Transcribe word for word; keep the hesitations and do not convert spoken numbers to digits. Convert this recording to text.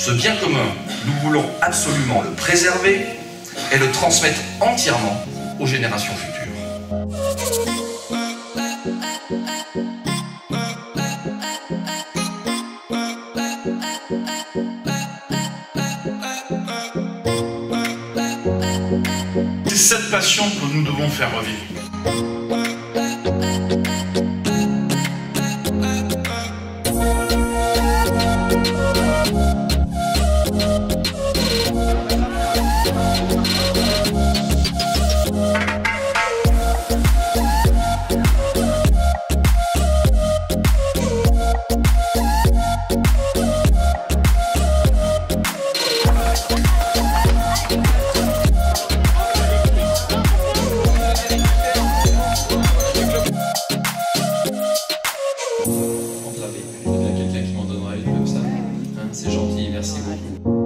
Ce bien commun, nous voulons absolument le préserver et le transmettre entièrement aux générations futures. C'est cette passion que nous devons faire revivre. Quelqu'un qui m'en donnera une comme ça. Hein, c'est gentil, merci beaucoup.